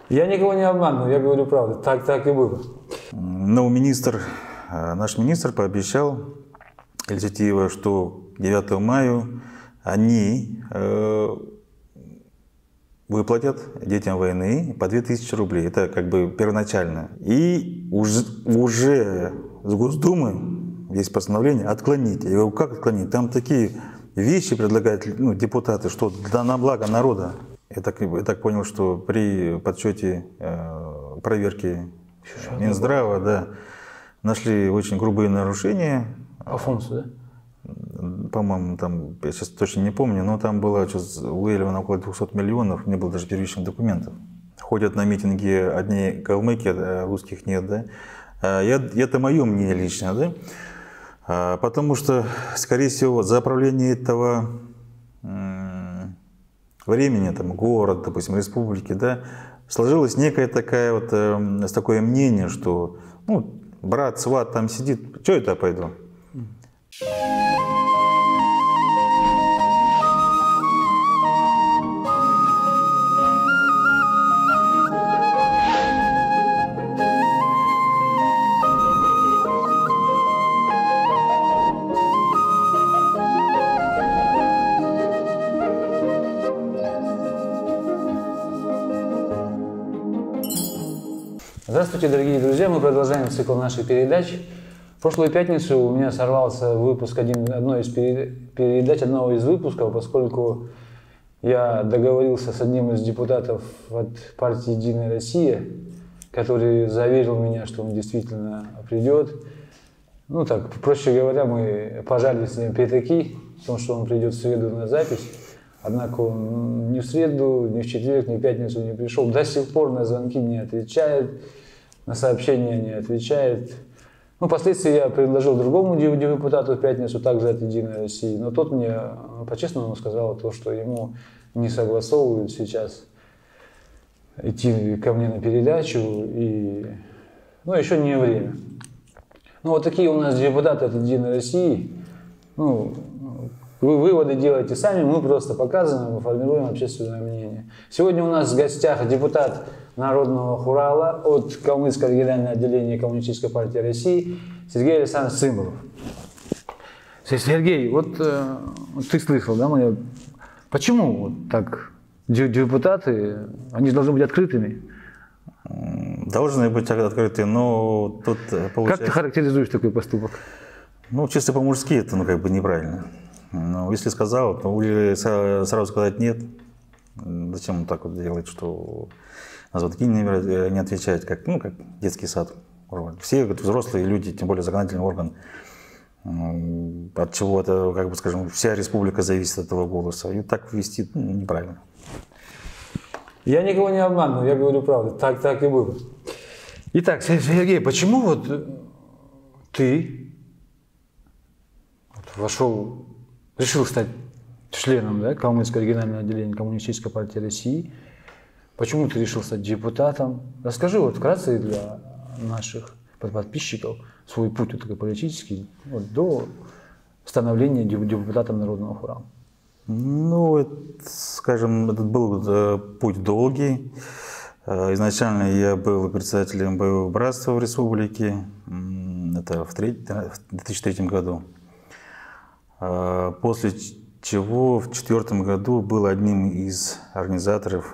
Я никого не обманываю, я говорю правду. Так и было. Но наш министр пообещал Эльзитиева, что 9 мая они выплатят детям войны по 2000 рублей. Это как бы первоначально. И уже с Госдумы есть постановление отклонить. Я говорю, как отклонить? Там такие вещи предлагают депутаты, что на благо народа. Я так понял, что при подсчете проверки Минздрава, да, нашли очень грубые нарушения. По функции, да? По-моему, там, я сейчас точно не помню, но там было выявлено около 200 миллионов, не было даже первичных документов. Ходят на митинги одни калмыки, а русских нет, да. Это мое мнение лично, да. Потому что, скорее всего, за управление этого времени, там, город, допустим, республики, да, сложилось некое такое мнение, что, брат, сват там сидит, что это я пойду? Здравствуйте, дорогие друзья! Мы продолжаем цикл нашей передач. В прошлую пятницу у меня сорвался выпуск одной из передач, одного из выпусков, поскольку я договорился с одним из депутатов от партии «Единая Россия», который заверил меня, что он действительно придет. Так, проще говоря, мы пожали с ним пятаки в том, что он придет в среду на запись. Однако он ни в среду, ни в четверг, ни в пятницу не пришел. До сих пор на звонки не отвечает, на сообщения не отвечает. Впоследствии я предложил другому депутату в пятницу, также от «Единой России», но тот мне по-честному сказал то, что ему не согласовывают сейчас идти ко мне на передачу, и еще не время. Вот такие у нас депутаты от «Единой России». Вы выводы делаете сами, мы просто показываем и формируем общественное мнение. Сегодня у нас в гостях депутат Народного Хурала от Калмыцкого регионального отделения Коммунистической партии России Сергей Александрович Цымбалов. Сергей, ты слышал, да, почему так депутаты, они должны быть открытыми? Должны быть открыты, но тут получается... Как ты характеризуешь такой поступок? Чисто по-мужски это неправильно. Если сказал, то или сразу сказать нет. Зачем так делать, что на звонки не отвечать, как детский сад. Все взрослые люди, тем более законодательный орган, от чего это, скажем, вся республика зависит от этого голоса. И так вести неправильно. Я никого не обманываю, я говорю правду. Так и было. Итак, Сергей, почему ты решил стать членом, Калмыцкого регионального отделения Коммунистической партии России? Почему ты решил стать депутатом? Расскажи вкратце для наших подписчиков свой путь такой политический до становления депутатом Народного Хурала. Скажем, этот был путь долгий. Изначально я был председателем боевого братства в республике. Это в 2003 году. После чего в 2004 году был одним из организаторов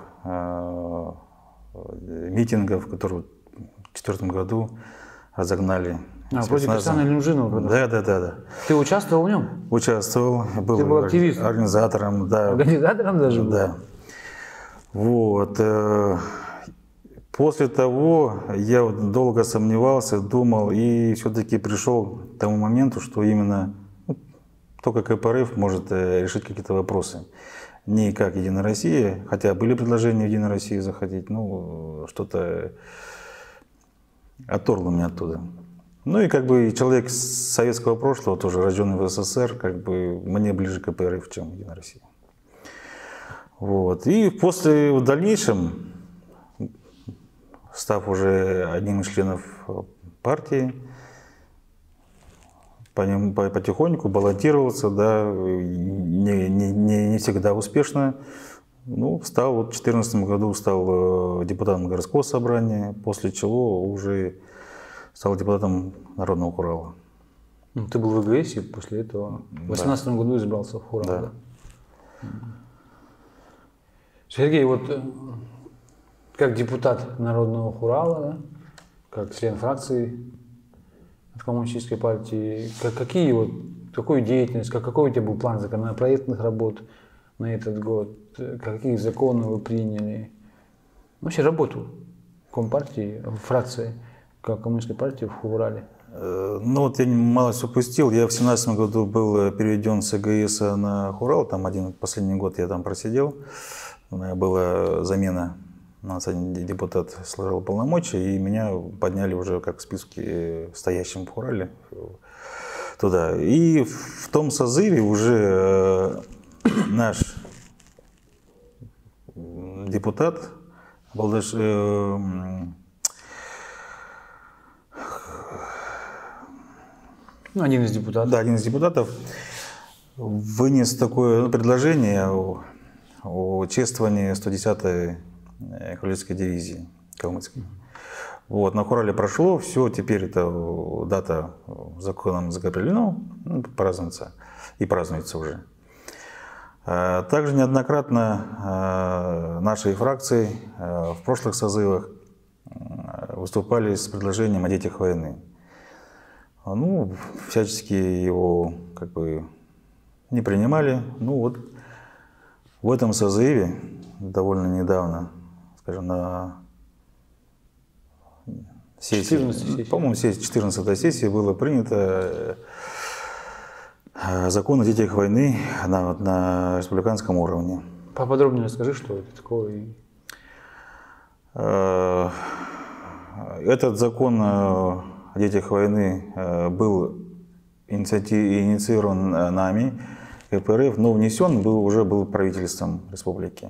митингов, которые в 2004 году разогнали. Против Кирсана Илюмжинова? Да. Ты участвовал в нем? Участвовал. Ты был активистом? Организатором, да. Организатором даже был? Да. После того я долго сомневался, думал и все-таки пришел к тому моменту, что именно только КПРФ может решить какие-то вопросы. Не как «Единая Россия», хотя были предложения в «Единой России» заходить, что-то отторгло меня оттуда. И человек с советского прошлого, тоже рожденный в СССР, мне ближе к КПРФ, чем «Единая Россия». И в дальнейшем, став уже одним из членов партии, потихоньку баллотировался, не всегда успешно, Ну, стал, вот в 2014 году стал депутатом городского собрания, после чего уже стал депутатом Народного хурала. Ну, ты был в ВГС и после этого в 2018 году избрался в хурал, да? Сергей, вот как депутат Народного хурала, да, как член фракции от Коммунистической партии, какую деятельность, какой у тебя был план законопроектных работ на этот год, какие законы вы приняли, вообще работу Компартии, фракции Коммунистической партии в Урале? Ну вот я малость упустил, я в 2017 году был переведен с ЭГС на Хурал, там последний год я там просидел, у меня была замена, на депутат сложил полномочия, и меня подняли уже как в списке стоящим в Хурале туда. И в том созыве уже наш депутат, один из депутатов. Да, один из депутатов вынес такое предложение о чествовании 110-й кавалерийской дивизии калмыцкой. Вот, на Хурале прошло, все, теперь эта дата законом закреплена, празднуется и празднуется уже. Также неоднократно нашей фракции в прошлых созывах выступали с предложением о детях войны. Ну, всячески его как бы не принимали. Ну вот в этом созыве довольно недавно, скажем, на сессии, по-моему, 14-й сессии было принято закон о детях войны на республиканском уровне. Поподробнее расскажи, что это такое. Этот закон о детях войны был инициирован нами, КПРФ, но внесен уже был правительством республики.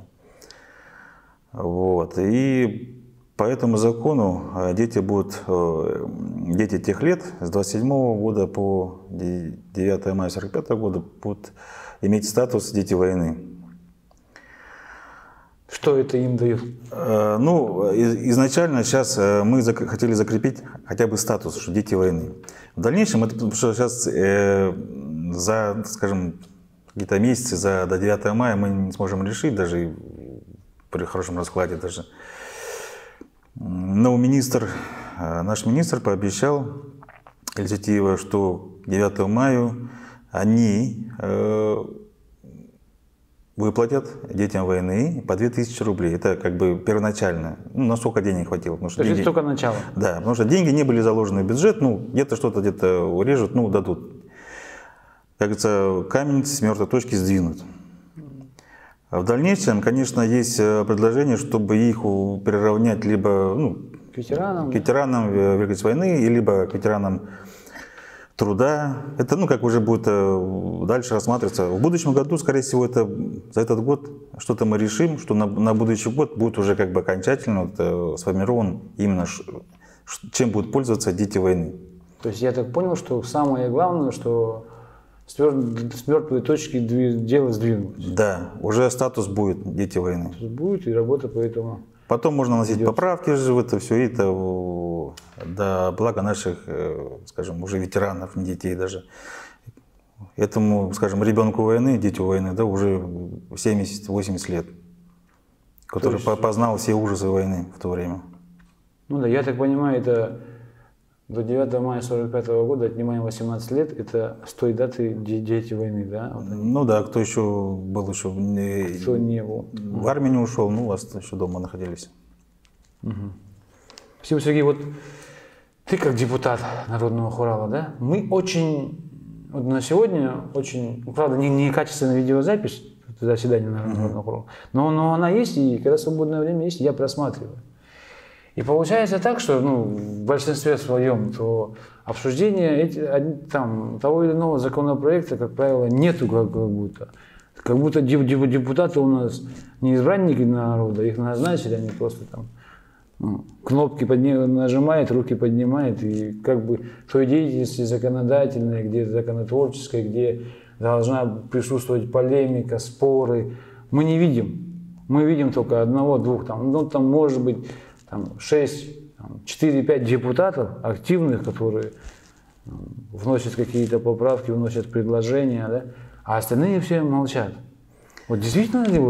Вот. И по этому закону дети тех лет с 27 года по 9 мая 45 года будут иметь статус дети войны. Что это им дает? Ну, изначально сейчас мы хотели закрепить хотя бы статус, что дети войны. В дальнейшем, потому что сейчас за, скажем, какие-то месяцы до 9 мая мы не сможем решить, даже при хорошем раскладе даже. Но наш министр пообещал Эльзитиева, что к 9 мая они выплатят детям войны по 2000 рублей. Это как бы первоначально. Ну, на сколько денег хватило. Потому что То есть это только начало? Да, потому что деньги не были заложены в бюджет. Ну, где-то что-то где-то урежут, ну, дадут. Как говорится, камень с мертвой точки сдвинут. В дальнейшем, конечно, есть предложение, чтобы их приравнять либо к ветеранам Великой Отечественной войны, либо к ветеранам труда. Это, как уже будет дальше рассматриваться. В будущем году, скорее всего, за этот год что-то мы решим, что на будущий год будет уже как бы окончательно сформирован именно, чем будут пользоваться дети войны. То есть я так понял, что самое главное, что с мертвой точки дело сдвинулось. Да, уже статус будет дети войны. Статус будет, и работа по этому. Потом можно носить поправки в это все, и это до блага наших, скажем, уже ветеранов, не детей даже. Этому, скажем, ребенку войны, детю войны, да, уже 70-80 лет, который познал все ужасы войны в то время. Ну да, я так понимаю, это до 9 мая 45 года, отнимаем 18 лет, это с той даты дети войны, да? Вот ну да, кто еще был, кто не был. В армию не ушел, у вас еще дома находились. Спасибо, Сергей. Вот ты как депутат Народного хурала, да? Мы очень, вот на сегодня очень, правда, не качественная видеозапись заседания Народного хурала, но она есть, и когда свободное время есть, я просматриваю. И получается так, что в большинстве своем то обсуждения того или иного законопроекта, как правило, нету как будто. Как будто депутаты у нас не избранники народа, их назначили, они просто там кнопки нажимают, руки поднимают, и как бы той деятельности законодательной, где законотворческой, где должна присутствовать полемика, споры, мы не видим. Мы видим только одного-двух, там может быть 6, 4-5 депутатов активных, которые вносят какие-то поправки, вносят предложения, да? А остальные все молчат. Вот действительно ли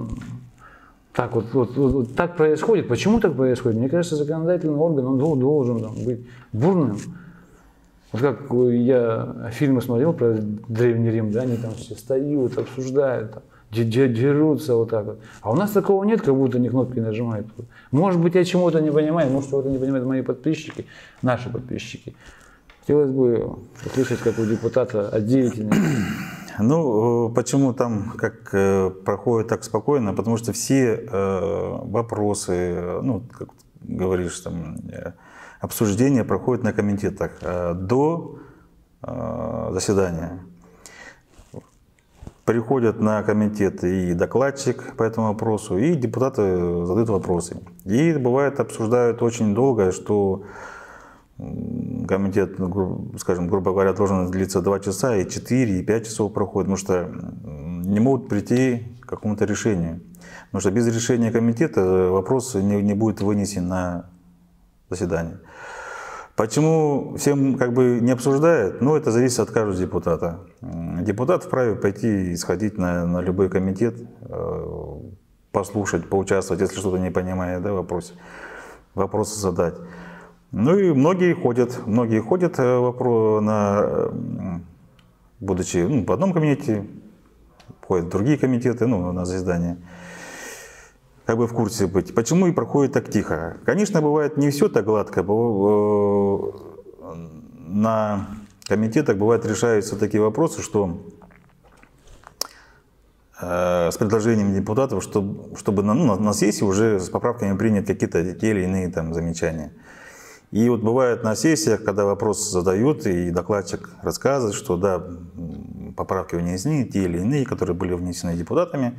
вот так происходит? Почему так происходит? Мне кажется, законодательный орган он должен быть бурным. Вот как я фильмы смотрел про Древний Рим, да, они там все встают, обсуждают, там, дерутся вот так вот. А у нас такого нет, как будто они кнопки нажимают. Может быть, я чему-то не понимаю, может, чего-то не понимают мои подписчики, наши подписчики. Хотелось бы услышать, как у депутата, о деятельности. Ну, почему там как проходит так спокойно? Потому что все вопросы, ну, как говоришь, там, обсуждения проходят на комитетах до заседания. Приходят на комитет и докладчик по этому вопросу, и депутаты задают вопросы. И бывает, обсуждают очень долго, что комитет, скажем, грубо говоря, должен длиться 2 часа, и 4, и 5 часов проходит, потому что не могут прийти к какому-то решению. Потому что без решения комитета вопрос не будет вынесен на заседание. Почему всем как бы не обсуждают? Ну, это зависит от каждого депутата. Депутат вправе пойти и сходить на любой комитет, послушать, поучаствовать, если что-то не понимает, да, вопросы задать. Ну и многие ходят будучи в одном комитете, ходят в другие комитеты, ну, на заседание, как бы в курсе быть. Почему и проходит так тихо? Конечно, бывает не все так гладко. На комитетах бывает решаются такие вопросы, что с предложением депутатов, чтобы на сессии уже с поправками принять какие-то те или иные там замечания. И вот бывает на сессиях, когда вопрос задают, и докладчик рассказывает, что да, поправки внесены, те или иные, которые были внесены депутатами.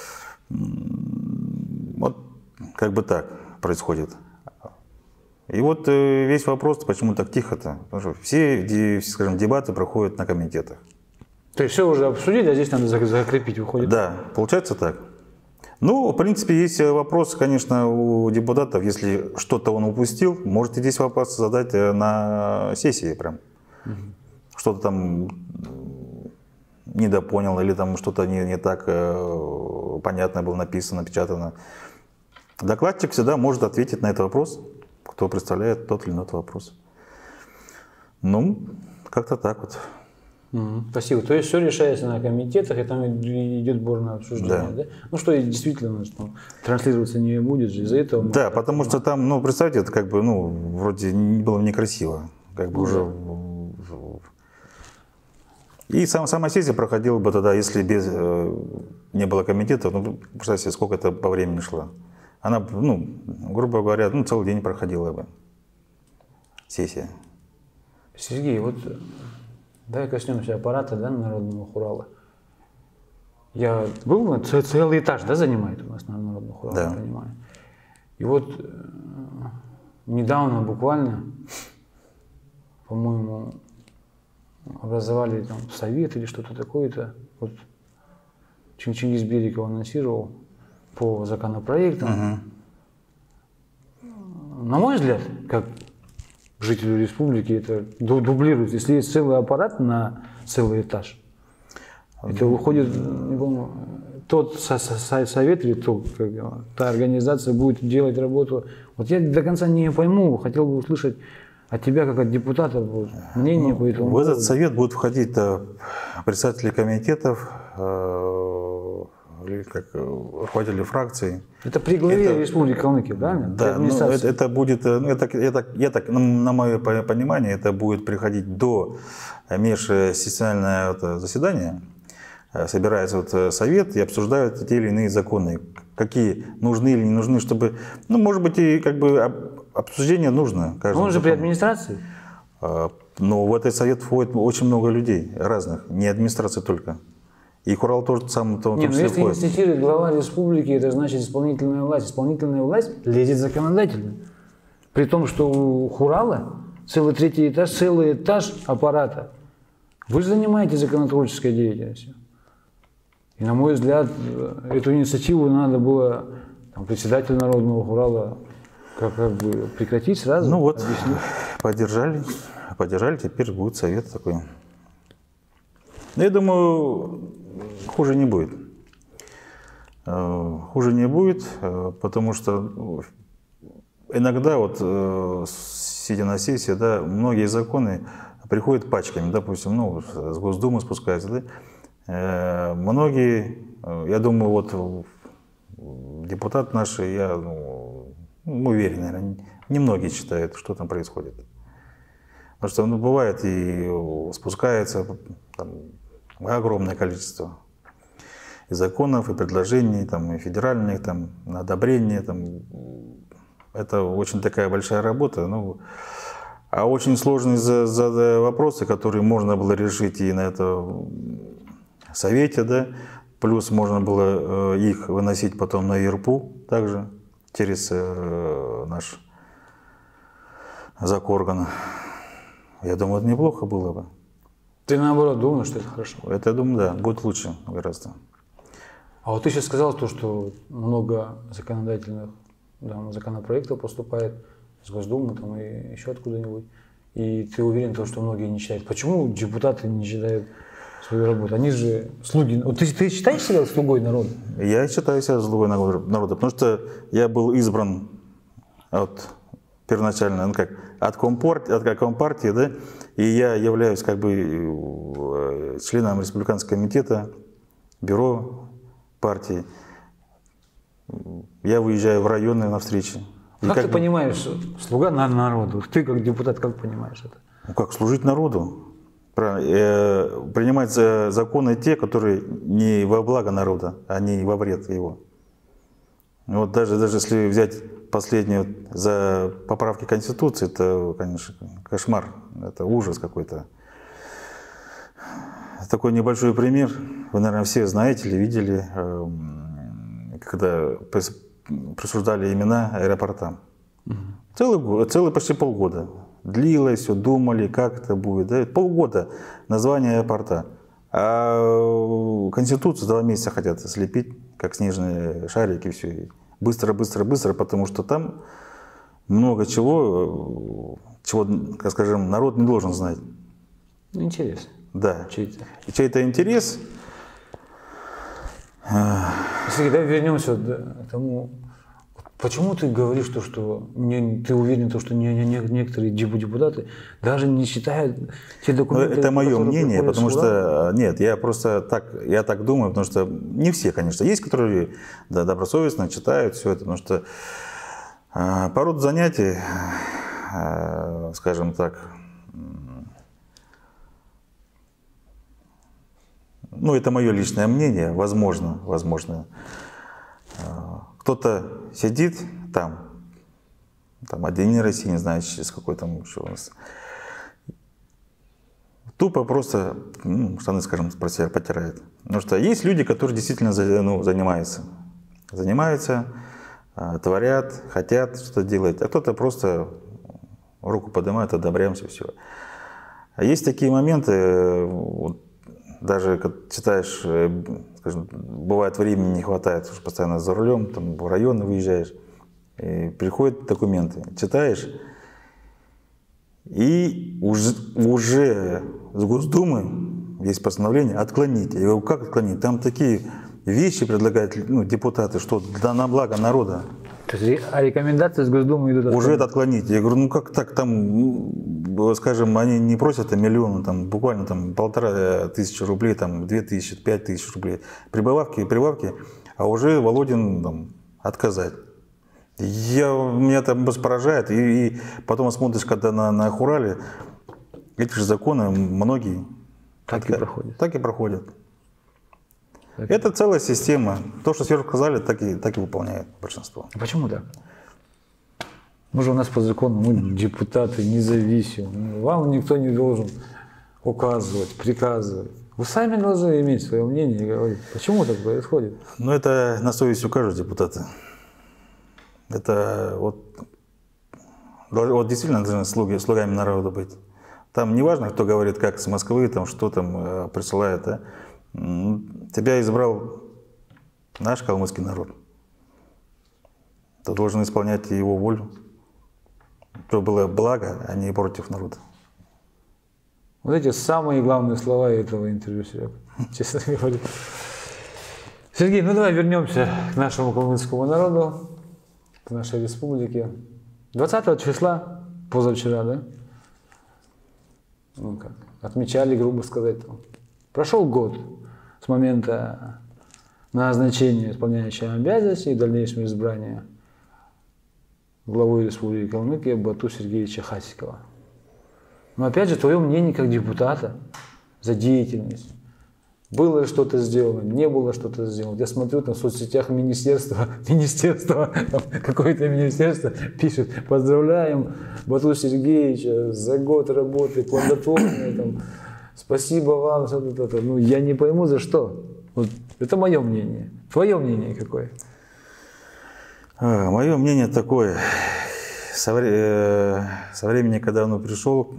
Вот как бы так происходит. И вот весь вопрос, почему так тихо-то? Потому что все, скажем, дебаты проходят на комитетах. То есть все уже обсудили, а здесь надо закрепить, выходит? Да, получается так. Ну, в принципе, есть вопрос, конечно, у депутатов, если что-то он упустил, можете здесь вопрос задать на сессии прям. Что-то там недопонял или там что-то не так понятно было написано, напечатано. Докладчик всегда может ответить на этот вопрос, кто представляет тот или иной вопрос. Ну, как-то так вот. Спасибо. То есть все решается на комитетах, и там идет бурное обсуждение, да? Ну что действительно транслироваться не будет же из-за этого. Да, потому что там, ну, представьте, это как бы, ну, вроде не было некрасиво, как бы уже. И сама сессия проходила бы тогда, если не было комитета, ну, представьте, сколько это по времени шло. Она, ну, грубо говоря, ну, целый день проходила бы сессия. Сергей, вот давай коснемся аппарата, да, народного хурала. Я был, целый этаж, да, занимает у нас народный хурал, да. Я понимаю. И вот недавно буквально, по-моему, образовали там совет или что-то такое-то. Вот Чингис Бериков анонсировал по законопроектам. На мой взгляд, как жителю республики, это дублирует. Если есть целый аппарат на целый этаж, это выходит, не помню, тот совет или та организация будет делать работу. Вот я до конца не пойму, хотел бы услышать от тебя, как от депутата, мнение по этому поводу. В этот совет будут входить председатели комитетов, руководители фракций. Это при главе Республики Калмыкия, правильно? Да, это будет, на мое понимание, это будет приходить до межсессионального заседания. Собирается вот совет и обсуждают те или иные законы, какие нужны или не нужны, чтобы, ну, может быть, и как бы обсуждение нужно. Он же при администрации? Но в этот совет входит очень много людей разных, не администрация только. И хурал тоже сам то. Нет, но если инститирует глава республики, это значит исполнительная власть. Исполнительная власть лезет законодательно. При том, что у хурала целый третий этаж, целый этаж аппарата. Вы же занимаетесь законотворческой деятельностью. И, на мой взгляд, эту инициативу надо было там, председателю Народного Хурала как бы прекратить сразу. Ну вот, объяснить. поддержали, теперь будет совет такой. Но я думаю, хуже не будет. Хуже не будет, потому что иногда, вот, сидя на сессии, да, многие законы приходят пачками, допустим, ну, с Госдумы спускаются, да. Многие, я думаю, вот депутаты наши, я уверен, наверное, немногие читают, что там происходит. Потому что, ну, бывает и спускается там огромное количество и законов, и предложений, там, и федеральных, там, на одобрение, там. Это очень такая большая работа, ну, а очень сложные вопросы, которые можно было решить и на этом совете, да, плюс можно было их выносить потом на ЕРПУ также через наш закорган. Я думаю, это неплохо было бы. Ты наоборот думаешь, что это хорошо? Это, я думаю, да, будет лучше гораздо. А вот ты сейчас сказал то, что много законодательных законопроектов поступает с Госдумы там, и еще откуда-нибудь. И ты уверен, что многие не читают. Почему депутаты не читают свою работу? Они же слуги. Вот ты считаешь себя слугой народа? Я считаю себя слугой народа, потому что я был избран первоначально, ну как, от Компартии, да, и я являюсь как бы членом Республиканского комитета, бюро партии. Я выезжаю в районы на встречи. Как ты понимаешь, слуга народу? Ты как депутат, как понимаешь это? Ну, как служить народу. Принимать законы те, которые не во благо народа, а не во вред его. Вот даже если взять последнюю за поправки Конституции, это, конечно, кошмар, это ужас какой-то. Такой небольшой пример, вы, наверное, все знаете или видели, когда присуждали имена аэропортам. Целый почти полгода. Длилось, все думали, как это будет. Да? Полгода название аэропорта. А Конституцию 2 месяца хотят слепить, как снежные шарики, все. Быстро, потому что там много чего, как скажем, народ не должен знать. Интересно. Да. Чей-то. И чей-то интерес. Если давай вернемся к тому, почему ты говоришь, что ты уверен, что некоторые депутаты даже не читают те документы? Это мое мнение, потому что нет, я так думаю, потому что не все, конечно, есть, которые добросовестно читают все это, потому что по роду занятий, скажем так, ну, это мое личное мнение, возможно. Кто-то сидит там «Единая Россия», не знаю, с какой там еще у нас. Тупо просто штаны, скажем, про себя потирает. Потому что есть люди, которые действительно занимаются, творят, хотят что-то делать, а кто-то просто руку поднимает, одобряемся, все. А есть такие моменты, даже когда читаешь, скажем, бывает времени не хватает, потому что постоянно за рулем, там в районы выезжаешь, и приходят документы, читаешь, и уже с Госдумы есть постановление отклонить. Я говорю, как отклонить? Там такие вещи предлагают депутаты, что на благо народа. То есть, а рекомендации с Госдумы идут уже это отклонить. Я говорю, как так там, скажем, они не просят миллион, там буквально там 1500 рублей, там 2000, 5000 рублей. Прибавки, а уже Володин там отказать. Меня там поражает. И потом смотришь, когда на Хурале, эти же законы многие так и проходят. Это целая система. То, что сверху сказали, так и выполняет большинство. А почему так? Мы же у нас по закону, мы депутаты независимые. Вам никто не должен указывать, приказывать. Вы сами должны иметь свое мнение и говорить, почему так происходит. Ну, это на совесть у каждого депутата. Это вот действительно должны слугами народа быть. Там не важно, кто говорит, как с Москвы, там, что там присылает. Да? Тебя избрал наш калмыцкий народ. Ты должен исполнять его волю. Чтобы было благо, а не против народа. Вот эти самые главные слова этого интервью, Серега, честно говоря. Сергей, ну давай вернемся к нашему калмыцкому народу, к нашей республике. 20 числа, позавчера, да? Ну как, отмечали, грубо сказать, там. Прошел год с момента назначения исполняющего обязанности и дальнейшего избрания главой Республики Калмыкия Бату Сергеевича Хасикова. Но опять же, твое мнение как депутата за деятельность. Было ли что-то сделано, не было что-то сделано. Я смотрю там в соцсетях какое-то министерство пишет: поздравляем Бату Сергеевича за год работы плодотворной, там, спасибо вам. Ну, я не пойму, за что. Вот, это мое мнение. Твое мнение какое? Мое мнение такое. Со времени, когда он пришел,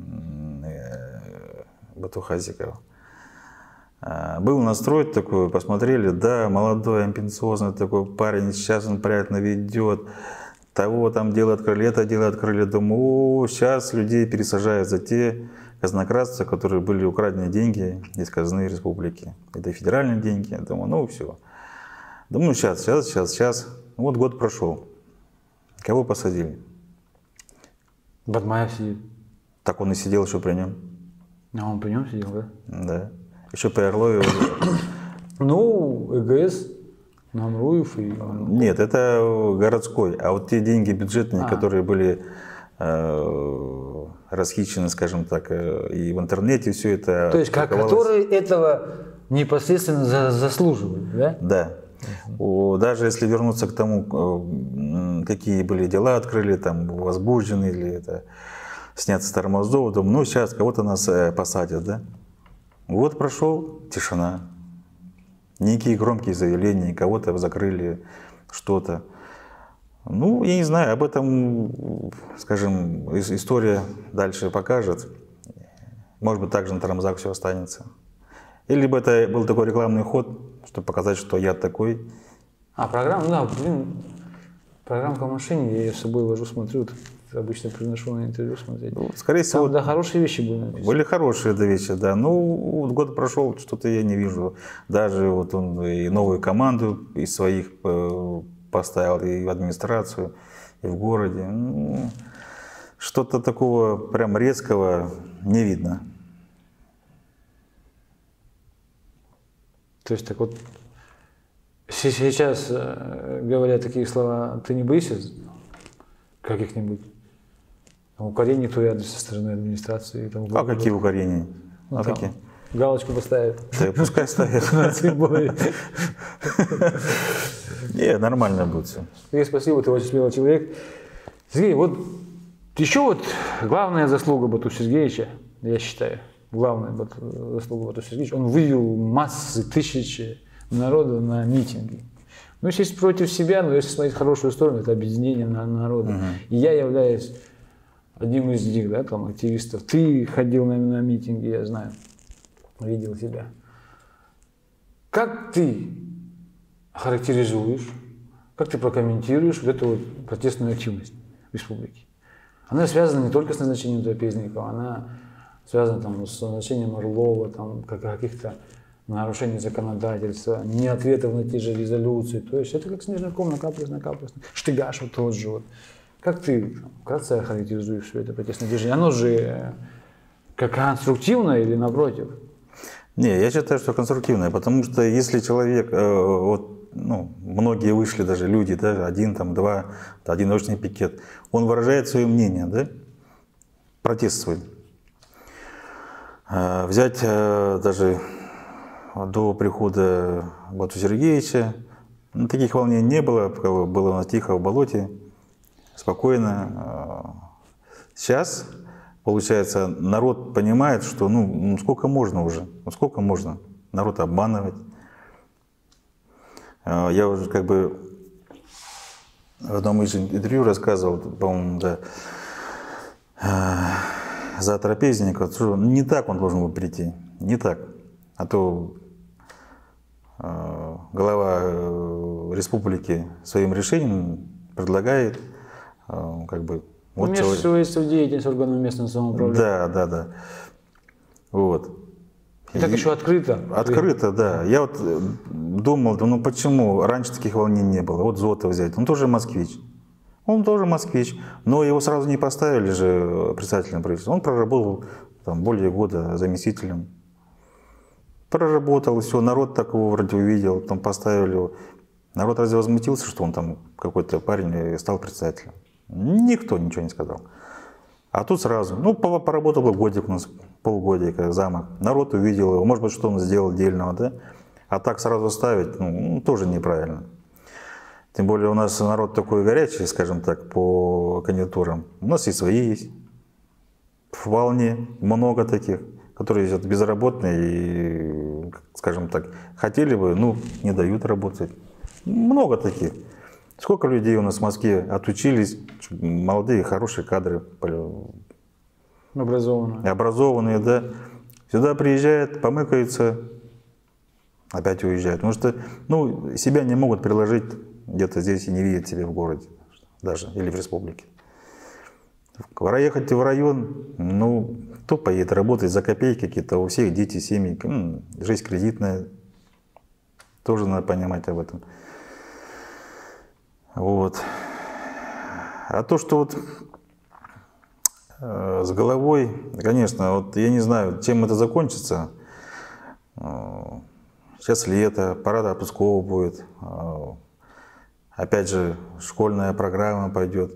Бату Хасиков, был настрой такой, посмотрели, да, молодой, амбициозный такой парень, сейчас он правильно ведет, того там дело открыли, это дело открыли. Думаю, о, сейчас людей пересажают за те казнократцы, которые были украдены деньги из казны республики. Это федеральные деньги. Я думаю, ну все. Думаю, сейчас. Вот год прошел. Кого посадили? Бадмаев сидит. Так он и сидел еще при нем. А он при нем сидел, да? Да. Еще по Орлове. Ну, ЭГС, Намруев и... Нет, это городской. А вот те деньги бюджетные, которые были расхищены, скажем так, и в интернете, все это... То есть, которые этого непосредственно заслуживали, да? Да. Даже если вернуться к тому, какие были дела открыли, там, возбуждены или это, сняться с тормозов, думаю, ну, сейчас кого-то нас посадят, да? Год прошел, тишина. Никакие громкие заявления, кого-то закрыли, что-то. Ну, я не знаю, об этом, скажем, история дальше покажет. Может быть, также на тормозах все останется. Или бы это был такой рекламный ход, чтобы показать, что я такой. А программа, да, блин, программка в машине, я ее с собой вожу, смотрю, обычно приношу на интервью смотреть. Ну, скорее всего, там, да, хорошие вещи были написаны. Были хорошие вещи, да. Ну, вот год прошел, что-то я не вижу. Даже вот он и новую команду из своих поставил, и в администрацию, и в городе. Ну, что-то такого прям резкого не видно. То есть так вот, сейчас, говоря такие слова, ты не боишься каких-нибудь укорений в твой адрес со стороны администрации? Там, а какие укорения? Ну, а там, какие? Галочку поставят. Да пускай ставят. Не, нормально будет все. Сергей, спасибо, ты очень смелый человек. Сергей, вот еще вот главная заслуга Бату Сергеевича, я считаю, главная заслуга Бату Сергеевича, он вывел массы, тысячи народа на митинги. Ну, если против себя, но если смотреть хорошую сторону, это объединение народа. И я являюсь одним из них, да, там, активистов. Ты ходил на митинги, я знаю, видел тебя. Как ты характеризуешь, как ты прокомментируешь вот эту вот протестную активность в республике? Она связана не только с назначением трапезников, она связана там, с назначением Орлова, там, каких-то нарушений законодательства, не ответов на те же резолюции. То есть это как снежный ком, накапливается. Штыгаш вот тот же. Вот. Как ты вкратце характеризуешь все это протестное движение? Оно же как конструктивное или напротив? Не, я считаю, что конструктивное, потому что если человек, вот, ну, многие вышли даже люди, да, один, там, два, одиночный пикет, он выражает свое мнение, да, протест свой. Взять даже до прихода Бату Сергеевича, ну, таких волнений не было, было у нас тихо в болоте, спокойно. Сейчас, получается, народ понимает, что ну сколько можно уже, ну сколько можно народ обманывать. Я уже как бы в одном из интервью рассказывал, по-моему, да, за трапезника, что не так он должен был прийти, не так. А то глава республики своим решением предлагает как бы... Вот вмешивается в деятельность органов местного самоуправления. Да. Вот. И так еще открыто. Открыто, да. Я вот думал, ну почему раньше таких волнений не было? Вот Зотов взять, он тоже москвич. Но его сразу не поставили же председателем правительства. Он проработал там более года заместителем. Проработал, все, народ такого вроде увидел, там поставили его. Народ разве возмутился, что он там какой-то парень стал председателем? Никто ничего не сказал. А тут сразу, ну, поработал бы годик у нас, полгодика, замок. Народ увидел его, может быть, что он сделал дельного, да? А так сразу ставить, ну, тоже неправильно. Тем более у нас народ такой горячий, скажем так, по кандидатурам. У нас и свои есть. Вполне много таких, которые сидят безработные и, скажем так, хотели бы, ну, не дают работать. Много таких. Сколько людей у нас в Москве отучились, молодые, хорошие кадры. Образованные, да. Сюда приезжают, помыкаются, опять уезжают. Потому что, ну, себя не могут приложить где-то здесь и не видят себя в городе даже, или в республике. Ехать в район, ну, кто поедет работать за копейки какие-то, у всех дети, семьи, жизнь кредитная, тоже надо понимать об этом. Вот. А то, что вот с головой, конечно, вот я не знаю, чем это закончится. Сейчас лето, парад отпусков будет. Опять же, школьная программа пойдет.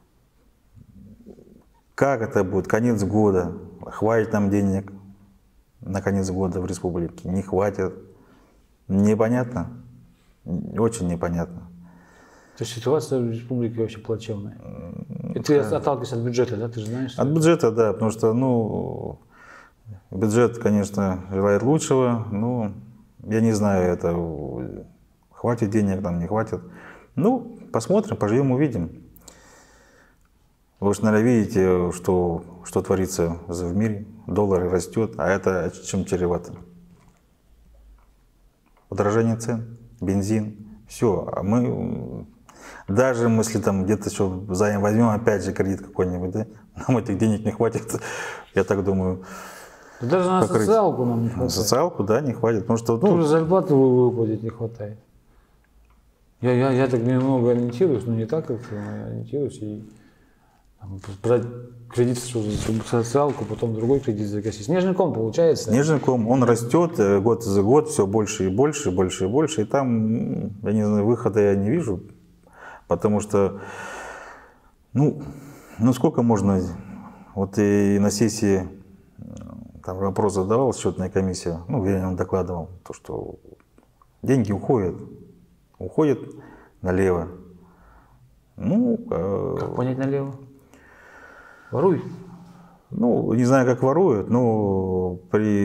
Как это будет? Конец года. Хватит нам денег на конец года в республике? Не хватит. Непонятно. Очень непонятно. То есть ситуация в республике вообще плачевная. И ты отталкиваешься от бюджета, да? Ты же знаешь? От бюджета, да. Потому что, ну, бюджет, конечно, желает лучшего. Но я не знаю, это хватит денег, там не хватит. Ну, посмотрим, поживем, увидим. Вы же, наверное, видите, что творится в мире. Доллар растет, а это чем чревато? Удорожание цен, бензин, все. А мы, даже если там где-то еще займ возьмем, опять же кредит какой-нибудь, да, нам этих денег не хватит, я так думаю. Даже на социалку нам не хватает. Социалку, да, не хватит, потому что... Ну, зарплату выплатить не хватает. Я так немного ориентируюсь, но не так, как ты, ориентируюсь и там, брать кредит в социалку, потом другой кредит загасить. Снежный ком получается. Снежный ком, он растет год за год, все больше и больше, больше и больше. И там, я не знаю, выхода я не вижу, потому что, ну сколько можно, вот и на сессии там вопрос задавал, счетная комиссия, ну, я им докладывал, то, что деньги уходят налево. Ну, как понять налево? Воруют? Ну, не знаю, как воруют, но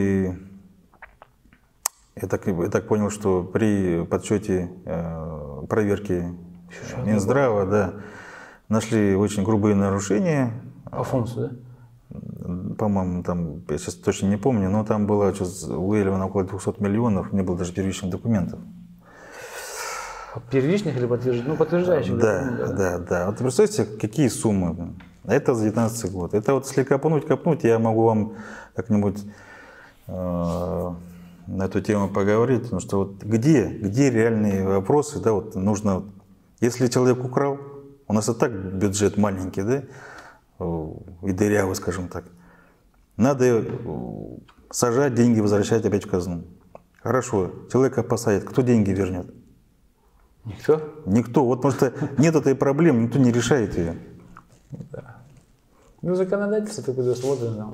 я так понял, что при подсчете проверки Минздрава, да, нашли очень грубые нарушения. По фонду, да? По-моему, там, я сейчас точно не помню, но там было выявлено около 200 миллионов, не было даже первичных документов. Первичных или подтверждающих? Ну, подтверждающих. Да. Вот представьте, какие суммы. Это за 2019 год. Это вот если копнуть, я могу вам как-нибудь на эту тему поговорить. Потому что вот где реальные вопросы, да, вот нужно, если человек украл, у нас и так бюджет маленький, да, и дырявый, скажем так. Надо сажать деньги, возвращать опять в казну. Хорошо, человека посадят, кто деньги вернет? Никто? Никто. Вот потому что нет этой проблемы, никто не решает ее. Да. Ну, законодательство такое предусмотрено.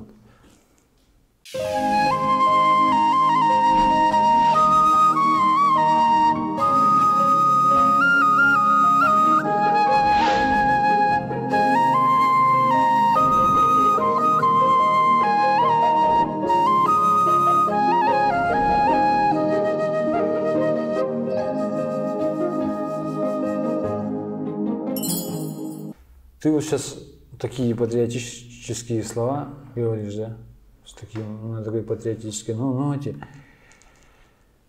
Ты вот сейчас такие патриотические слова говоришь, да? С таким, на такой патриотической ноте.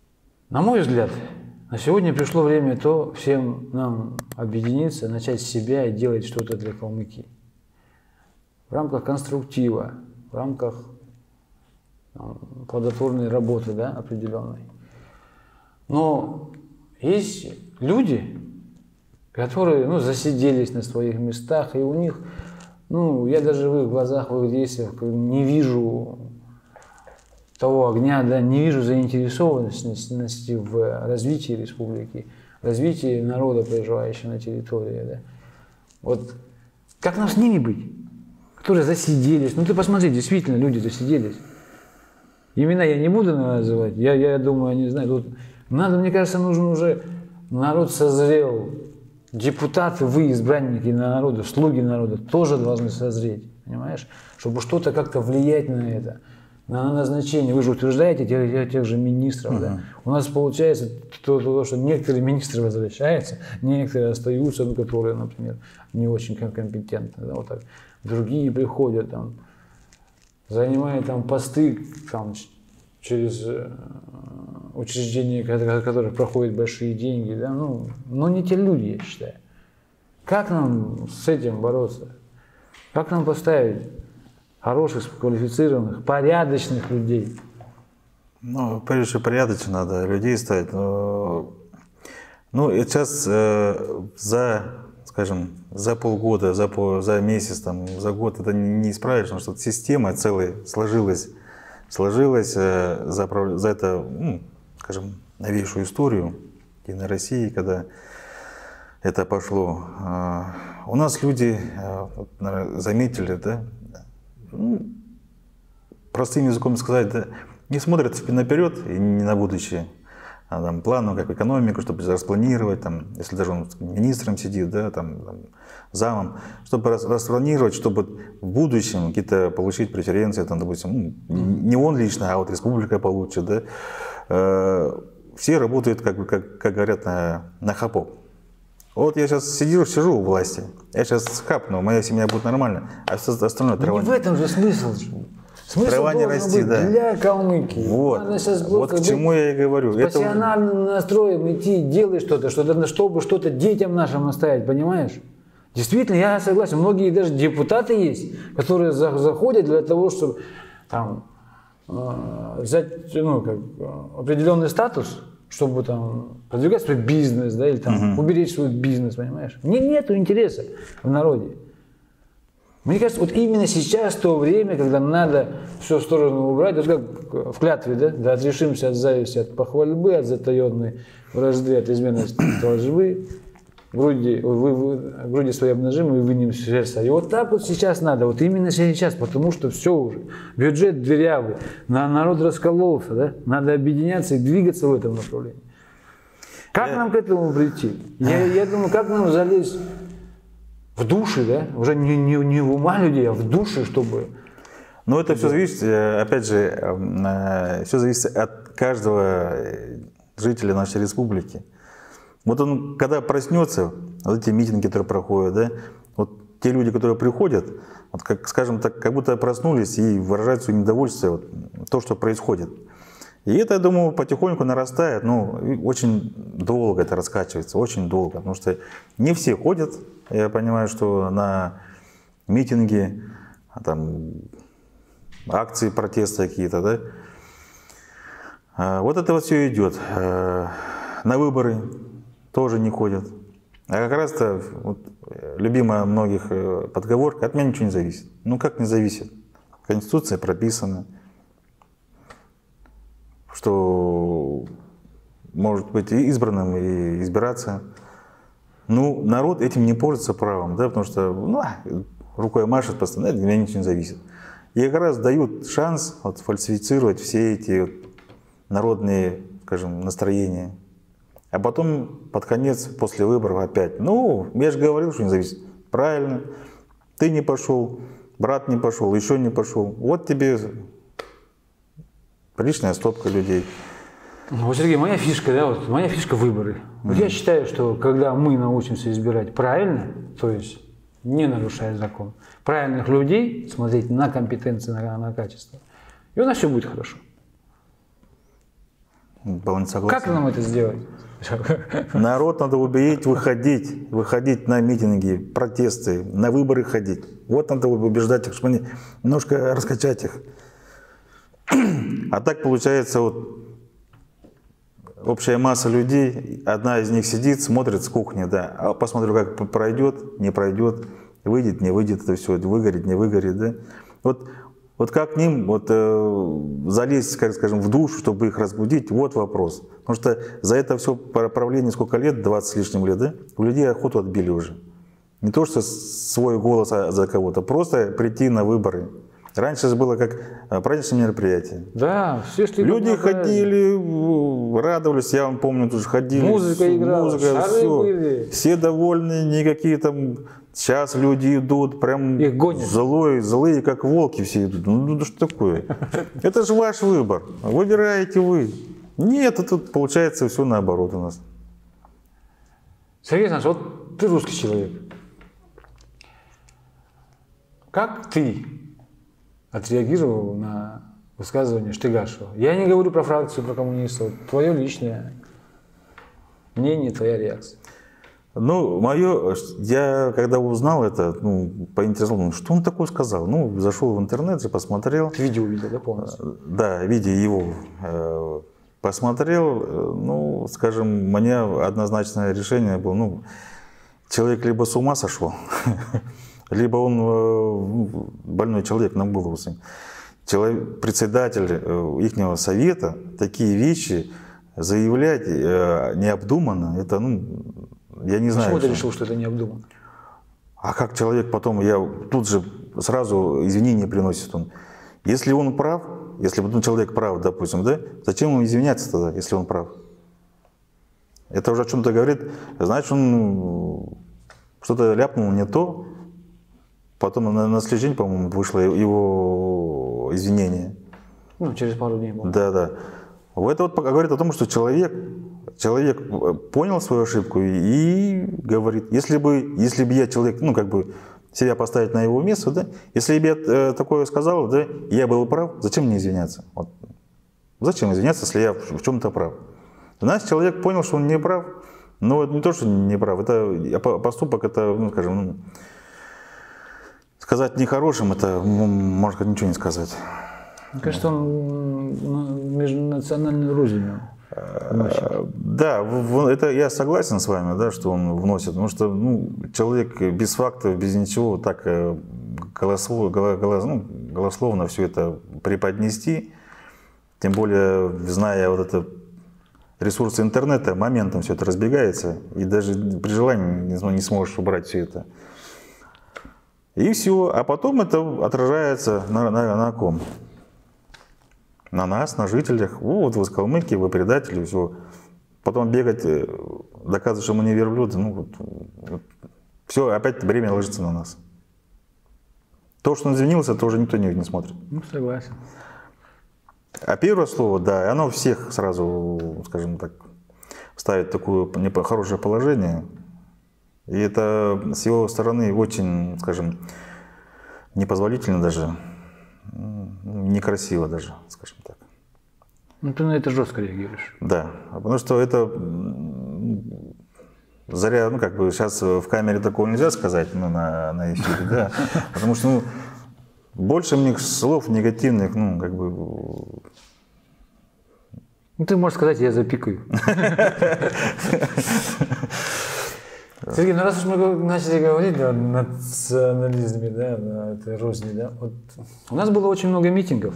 На мой взгляд, на сегодня пришло время то всем нам объединиться, начать с себя и делать что-то для Калмыкии. В рамках конструктива, в рамках плодотворной работы, да, определенной. Но есть люди, которые засиделись на своих местах, и у них, я даже в их глазах, в их действиях не вижу того огня, да, не вижу заинтересованности в развитии республики, развитии народа, проживающего на территории. Да. Вот как нам с ними быть, которые засиделись? Ты посмотри, действительно, люди засиделись. Имена я не буду называть, я думаю, они знают. Тут мне кажется, нужен уже, народ созрел, депутаты, вы, избранники народа, слуги народа, тоже должны созреть, понимаешь? Чтобы что-то как-то влиять на это, на назначение. Вы же утверждаете тех же министров, да? У нас получается то, что некоторые министры возвращаются, некоторые остаются, которые, например, не очень компетентны, да, вот так. Другие приходят, занимают посты через учреждения, которых проходят большие деньги, да, не те люди, я считаю. Как нам с этим бороться? Как нам поставить хороших, квалифицированных, порядочных людей? Прежде всего, порядочно надо людей ставить. Сейчас за полгода, за месяц, за год это не исправишь, потому что система целая сложилась за это, новейшую историю Единой России, когда это пошло. У нас люди, наверное, заметили, да, простым языком сказать, да, не смотрят наперед и не на будущее. Плану, как экономику, чтобы распланировать, если даже он министром сидит, да, замом, чтобы распланировать, чтобы в будущем какие-то получить преференции, допустим, не он лично, а вот республика получит, да. Все работают, как говорят, на хапок. Вот я сейчас сижу у власти, я сейчас хапну, моя семья будет нормально, а все остальное трава. Не в этом же смысл. Смысл трава не расти, да. Для Калмыкии. Вот к чему я и говорю. С пассионарным настроем идти, делать что-то, чтобы что-то детям нашим оставить, понимаешь? Действительно, я согласен, многие даже депутаты есть, которые заходят для того, чтобы взять определенный статус, чтобы продвигать свой бизнес, да, или уберечь свой бизнес, понимаешь? Нету интереса в народе. Мне кажется, вот именно сейчас то время, когда надо все в сторону убрать, вот как в клятве, да, отрешимся от зависти, от похвальбы, от затаенной вражды, от измены лживы, груди свои обнажим и вынем сердца. И вот так вот сейчас надо, вот именно сейчас, потому что все уже, бюджет дырявый, народ раскололся, да, надо объединяться и двигаться в этом направлении. Как нам к этому прийти? Я думаю, как нам залезть в души, да, уже не в ума людей, а в души, чтобы... Это все зависит, опять же, все зависит от каждого жителя нашей республики. Вот он, когда проснется, вот эти митинги, которые проходят, да, вот те люди, которые приходят, вот как будто проснулись и выражают свое недовольство, то, что происходит. И это, я думаю, потихоньку нарастает, очень долго это раскачивается, очень долго, потому что не все ходят, я понимаю, что на митинги, акции протеста какие-то, да, вот это вот все идет. На выборы тоже не ходят. А как раз-то любимая многих подговорка: от меня ничего не зависит. Как не зависит? Конституция прописана, что может быть и избранным, и избираться. Народ этим не пользуется правом, да, потому что рукой машет постоянно, от меня ничего не зависит. И как раз дают шанс фальсифицировать все эти народные, настроения. А потом, под конец, после выборов опять: я же говорил, что не зависит. Правильно, ты не пошел, брат не пошел, еще не пошел. Вот тебе приличная стопка людей. Сергей, моя фишка, да, моя фишка выборы. Я считаю, что когда мы научимся избирать правильно, то есть не нарушая закон, правильных людей, смотреть на компетенции, на качество, и у нас все будет хорошо. Был не согласен. Как нам это сделать? Народ надо убедить, выходить на митинги, протесты, на выборы ходить. Вот надо убеждать их, чтобы они немножко раскачать их. А так получается, вот общая масса людей, одна из них сидит, смотрит с кухни, да, а посмотрю, как пройдет, не пройдет, выйдет, не выйдет, это все, выгорит, не выгорит, да. Вот как к ним залезть, скажем, в душу, чтобы их разбудить, вот вопрос. Потому что за это все правление сколько лет, 20 с лишним лет, да, у людей охоту отбили уже. Не то, что свой голос за кого-то, просто прийти на выборы. Раньше же было как праздничное мероприятие. Да, все шли. Люди ходили, радовались, я вам помню, тоже ходили. Музыка играла, музыка, шары все. были. Все довольны, никакие там. Сейчас люди идут, прям их гонят. Злые, как волки все идут. Ну что такое? Это же ваш выбор. Выбираете вы. Нет, тут получается все наоборот у нас. Сергей Александрович, вот ты русский человек. Как ты отреагировал на высказывание Штыгашева? Я не говорю про фракцию, про коммунистов. Твое личное мнение, твоя реакция. Ну, я когда узнал это, поинтересовался, что он такое сказал. Ну, зашел в интернет, посмотрел. Ты видео увидел, да, полностью? Да, видео его посмотрел. Ну, скажем, у меня однозначное решение было, человек либо с ума сошел, либо он больной человек на голову. Председатель ихнего совета такие вещи заявлять необдуманно, это, я не знаю. Почему ты решил, что это необдуманно? А как человек потом, я тут же сразу извинения приносит он. Если он прав, если человек прав, допустим, да, зачем ему извиняться тогда, если он прав? Это уже о чем-то говорит, значит, он что-то ляпнул не то, потом на следующий день, по-моему, вышло его извинение. Через пару дней. Да. Это вот говорит о том, что человек понял свою ошибку и говорит, если бы я человек, себя поставить на его место, да, если бы я такое сказал, да, я был прав, зачем мне извиняться? Вот. Зачем извиняться, если я в чем-то прав? Значит, человек понял, что он не прав, но это не то, что не прав, это поступок, это, сказать нехорошим, это, можно ничего не сказать. Мне кажется, он межнациональную рознь. Да, это я согласен с вами, да, что он вносит, потому что человек без фактов, без ничего так голословно все это преподнести, тем более зная вот это ресурсы интернета, моментом все это разбегается, и даже при желании не сможешь убрать все это. И все, а потом это отражается на ком? На нас, на жителях. Вот вы с Калмыкии, вы предатели, все. Потом бегать, доказывать, что мы не верблюды, все, опять бремя ложится на нас. То, что он извинился, то уже никто не смотрит. Согласен. А первое слово, да, оно всех сразу, скажем так, ставит в такое хорошее положение. И это с его стороны очень, скажем, непозволительно даже. Некрасиво даже, скажем так. Ты на это жестко реагируешь. Да, потому что это зря, сейчас в камере такого нельзя сказать, на эфире, да, потому что, больше мне слов негативных, ты можешь сказать, я запикаю. Сергей, раз уж мы начали говорить о национализме, да, на этой розни, да, вот у нас было очень много митингов.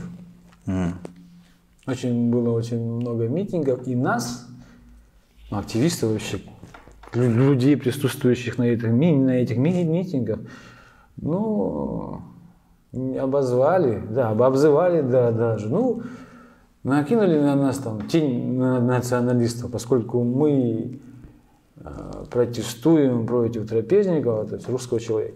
Было очень много митингов, и нас, активистов вообще, людей, присутствующих на этих митингах, обозвали, обзывали, даже, накинули на нас там тень националистов, поскольку мы протестуем против трапезников, то есть русского человека.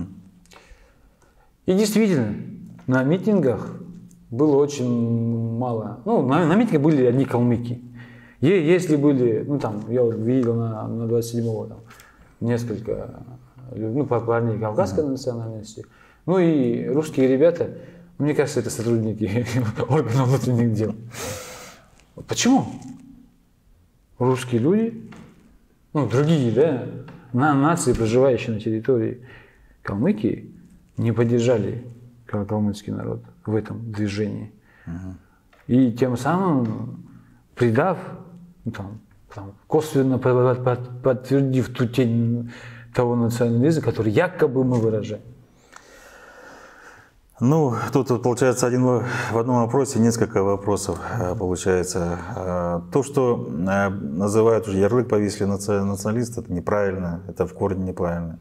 И действительно, на митингах было очень мало. На митингах были одни калмыки. Если были, я видел на 27-го несколько парней кавказской национальности, и русские ребята, мне кажется, это сотрудники органов внутренних дел. Почему русские люди, ну, другие, да, нации, проживающие на территории Калмыкии, не поддержали калмыцкий народ в этом движении? И тем самым придав, ну, там, косвенно подтвердив ту тень того национализма, который якобы мы выражаем. Ну, тут получается в одном вопросе несколько вопросов получается. То, что называют уже ярлык повесили националист, это неправильно, это в корне неправильно.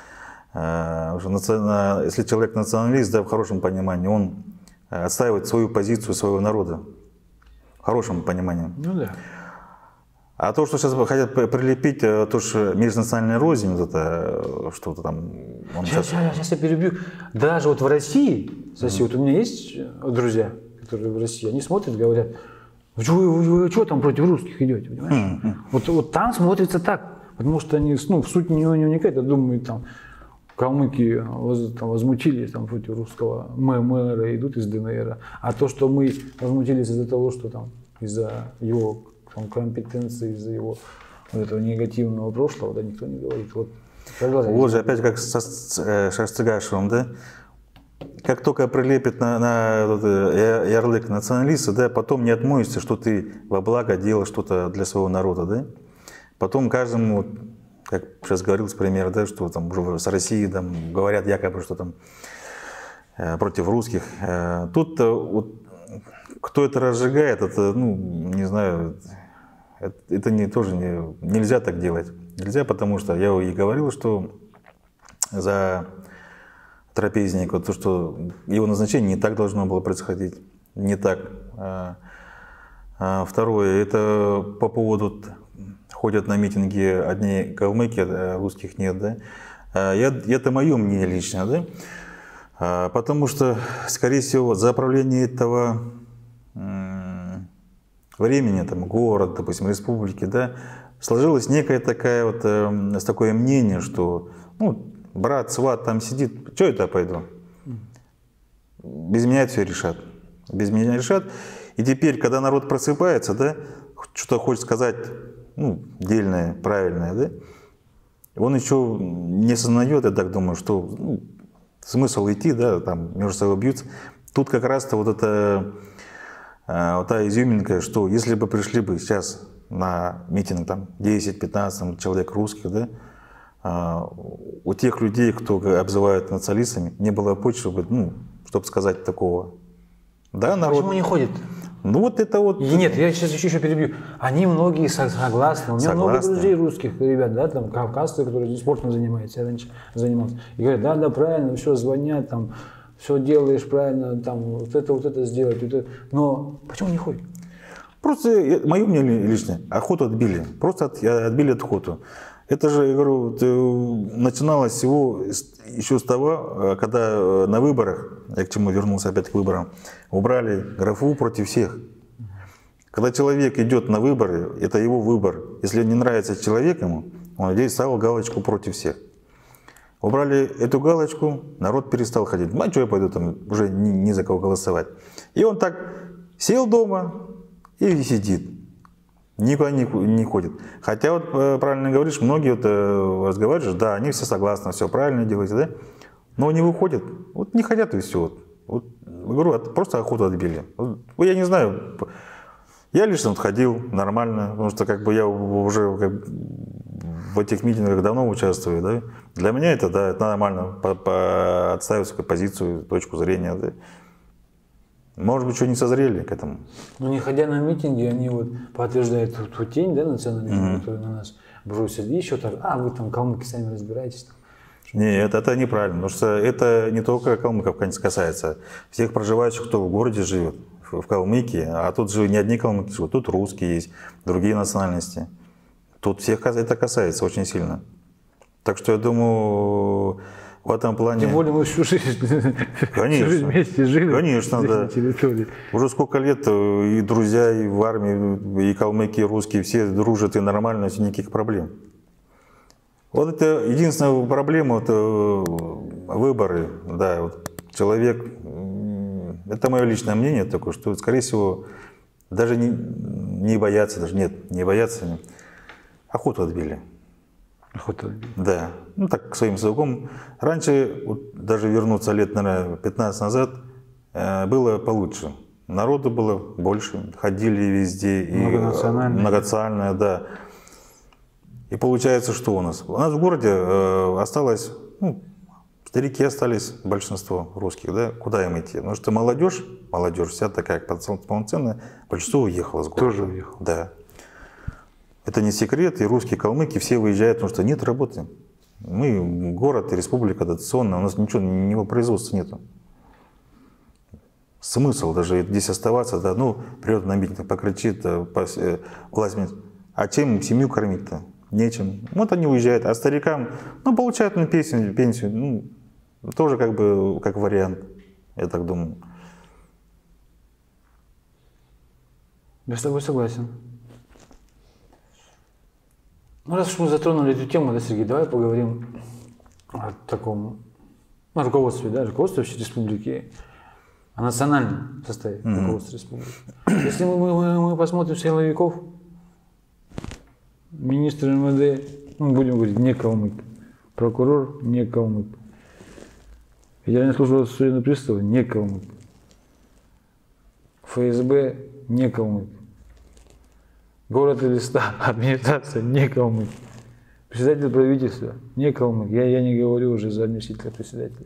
Если человек националист, да, в хорошем понимании, он отстаивает свою позицию своего народа, в хорошем понимании. Ну да. А то, что сейчас хотят прилепить, то, что межнациональная рознь, вот это что-то там... Сейчас я перебью. Даже вот в России, вот у меня есть друзья, которые в России, они смотрят, говорят, вы что там против русских идете, понимаешь? Вот там смотрится так, потому что они, ну, в суть не уникает, я думаю, там, калмыки возмутились там, против русского мэра, идут из ДНР, а то, что мы возмутились из-за того, что там, из-за его компетенции, из-за его вот этого негативного прошлого, да, никто не говорит. Вот же опять как с Шастыгашевым, да? Как только прилепит на ярлык националиста, да, потом не отмоешься, что ты во благо делал что-то для своего народа, да? Потом каждому, как сейчас говорился пример, да, что там уже с Россией там, говорят якобы, что там против русских. Тут вот, кто это разжигает, это, ну, не знаю, это тоже нельзя так делать. Нельзя, потому что я и говорил, что за трапезника, то, что его назначение не так должно было происходить, не так. Второе, это по поводу, ходят на митинги одни калмыки, а русских нет, да. Это мое мнение лично, да. Потому что, скорее всего, за правление этого времени, там, город, допустим, республики, да, сложилось некое такое мнение, что, ну, брат, сват там сидит, что это я пойду? Без меня это все решат. Без меня решат. И теперь, когда народ просыпается, да, что-то хочет сказать, ну, дельное, правильное, да, он еще не осознает, я так думаю, что, ну, смысл идти, да, там между собой бьются. Тут как раз-то вот эта вот та изюминка, что если бы пришли бы сейчас на митинг там 10-15 человек русских, да, у тех людей, кто обзывают националистами, не было почвы, ну, чтобы сказать такого. Да, народ... Почему не ходит? Ну вот это вот... Нет, я сейчас еще перебью. Они многие согласны. У меня много друзей русских ребят, да, там, кавказцы, которые спортом занимаются, я раньше занимался. И говорят, да, правильно, все, звонят, там, все делаешь правильно, там, вот это сделать. Но почему не ходит? Просто, мое мнение личное, охоту отбили. Просто отбили охоту. Это же, я говорю, начиналось всего еще с того, когда на выборах, я к чему вернулся опять к выборам, убрали графу против всех. Когда человек идет на выборы, это его выбор. Если не нравится человек ему, он здесь ставил галочку против всех. Убрали эту галочку, народ перестал ходить. А что я пойду там, уже ни за кого голосовать. И он так сел дома и сидит. Никуда не ходит. Хотя вот правильно говоришь, многие вот разговариваешь, да, они все согласны, все правильно делаете, да, но не выходят, вот не хотят и все. Вот, говорю, просто охоту отбили. Вот, я не знаю, я лично вот ходил нормально, потому что как бы я уже в этих митингах давно участвую, да. Для меня это, да, это нормально, отставить свою позицию, точку зрения, да. Может быть, что не созрели к этому. Но не ходя на митинги, они вот подтверждают ту тень, да, национализма, которую на нас бросят. И еще так, вы там калмыки сами разбираетесь. Нет, это неправильно, потому что это не только калмыков касается. Всех проживающих, кто в городе живет, в Калмыкии. А тут же не одни калмыки живут, тут русские есть, другие национальности. Тут всех это касается очень сильно. Так что я думаю... В этом плане... Тем более мы всю жизнь, вместе жили. Конечно, да. Уже сколько лет и друзья, и в армии, и калмыки, и русские, все дружат, и нормально, и никаких проблем. Вот это единственная проблема, это выборы. Да, вот человек, это мое личное мнение такое, что, скорее всего, Даже не боятся, даже нет, не боятся. Охоту отбили. Охоту отбили. Да, ну так, своим языком. Раньше, вот, даже вернуться лет, наверное, 15 назад, было получше. Народу было больше, ходили везде. Многонациональное, да. И получается, что у нас? У нас в городе осталось, ну, старики остались, большинство русских, да, куда им идти? Потому что молодежь вся такая полноценная, большинство уехало с города. Тоже уехало. Да. Это не секрет, и русские, калмыки все выезжают, потому что нет работы. Мы город и республика дотационная, у нас ничего, никакого производства нету. Смысл даже здесь оставаться, да, ну, придет на митинг, покричит, власть, а чем семью кормить-то? Нечем. Вот они уезжают, а старикам, ну, получают на пенсию, ну, тоже как бы, как вариант, я так думаю. Я с тобой согласен. Ну, раз уж мы затронули эту тему, да, Сергей, давай поговорим о таком, ну, руководстве, да, руководстве республики, о национальном составе руководства республики. Если мы посмотрим силовиков, министр МВД, ну, будем говорить, не калмык, прокурор не калмык, Федеральная служба судебных приставов не калмык, ФСБ не калмык, город Элиста, администрация не калмык, председатель правительства не калмык, я не говорю уже за заместителя председателя.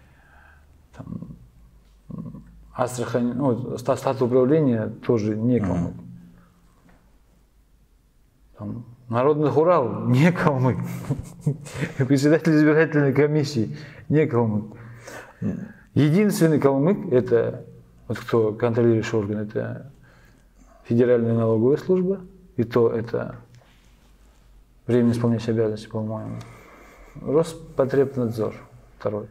Астрахань, ну, стат управления тоже не калмык. Народный Урал не калмык. Председатель избирательной комиссии не калмык. Единственный калмык, это вот кто контролирующий орган, это Федеральная налоговая служба, и то это временно исполняющий обязанности, по-моему. Роспотребнадзор второй.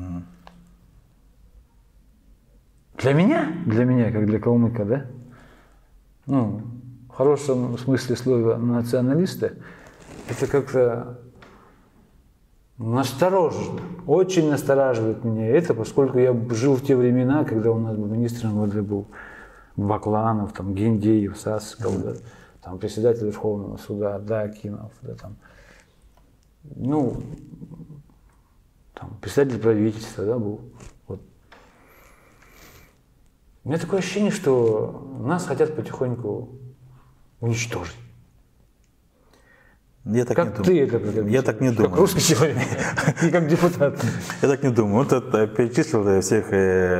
Для меня, как для калмыка, да? Ну, в хорошем смысле слова националиста, это как-то настороженно, очень настораживает меня это, поскольку я жил в те времена, когда у нас министр МВД был Бакланов, там, Гиндеев, Сасков, да, там, председатель Верховного суда Дакинов, да, там, ну, там, председатель правительства, да, был. Вот. У меня такое ощущение, что нас хотят потихоньку уничтожить. Я так как не ты думаю. это Я так не думаю. Как русский человек и как депутат. Я так не думаю. Вот это перечислил всех